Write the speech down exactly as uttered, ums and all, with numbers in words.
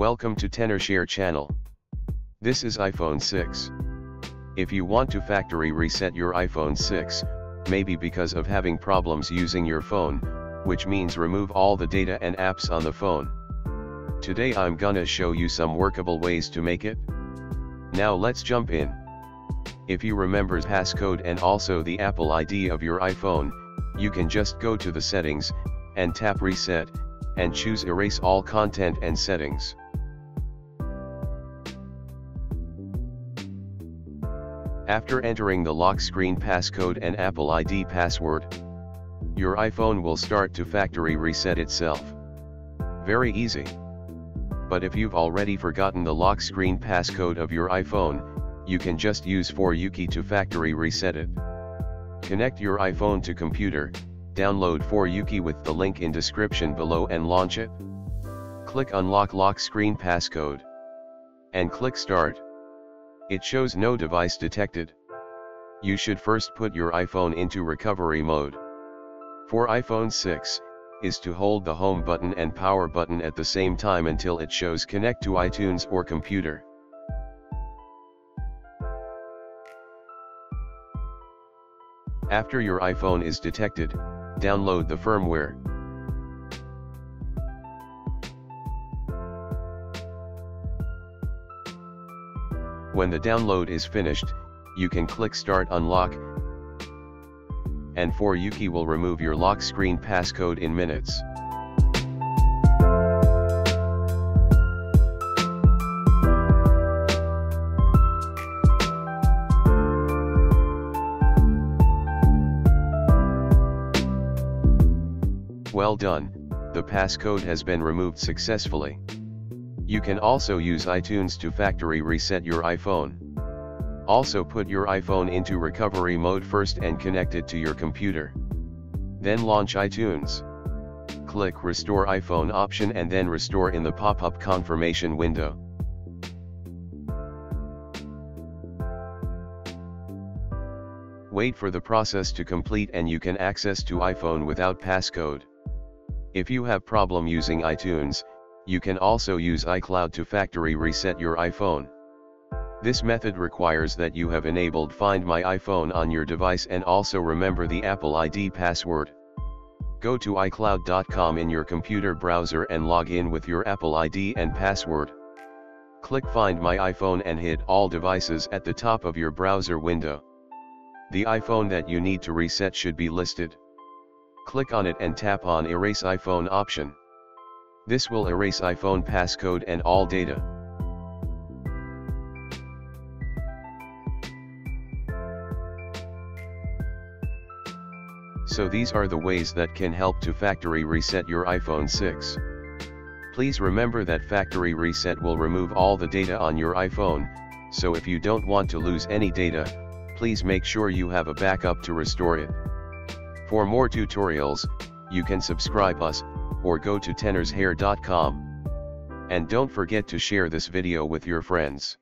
Welcome to Tenorshare channel. This is iPhone six. If you want to factory reset your iPhone six, maybe because of having problems using your phone, which means remove all the data and apps on the phone. Today I'm gonna show you some workable ways to make it. Now let's jump in. If you remember passcode and also the Apple I D of your iPhone, you can just go to the settings, and tap reset, and choose erase all content and settings. After entering the lock screen passcode and Apple I D password, your iPhone will start to factory reset itself. Very easy. But if you've already forgotten the lock screen passcode of your iPhone, you can just use four U key to factory reset it. Connect your iPhone to computer, download four U key with the link in description below and launch it. Click Unlock Lock Screen Passcode. And click Start. It shows no device detected. You should first put your iPhone into recovery mode. For iPhone six, is to hold the home button and power button at the same time until it shows connect to iTunes or computer. After your iPhone is detected, download the firmware. When the download is finished, you can click Start Unlock, and four U key will remove your lock screen passcode in minutes. Well done, the passcode has been removed successfully. You can also use iTunes to factory reset your iPhone. Also put your iPhone into recovery mode first and connect it to your computer. Then launch iTunes. Click Restore iPhone option and then restore in the pop-up confirmation window. Wait for the process to complete and you can access to iPhone without passcode. If you have problem using iTunes, you can also use iCloud to factory reset your iPhone. This method requires that you have enabled Find My iPhone on your device and also remember the Apple I D password. Go to i cloud dot com in your computer browser and log in with your Apple I D and password. Click Find My iPhone and hit all devices at the top of your browser window. The iPhone that you need to reset should be listed. Click on it and tap on Erase iPhone option. This will erase iPhone passcode and all data. So these are the ways that can help to factory reset your iPhone six. Please remember that factory reset will remove all the data on your iPhone, so if you don't want to lose any data, please make sure you have a backup to restore it. For more tutorials, you can subscribe us, or go to tenorshare dot com. And don't forget to share this video with your friends.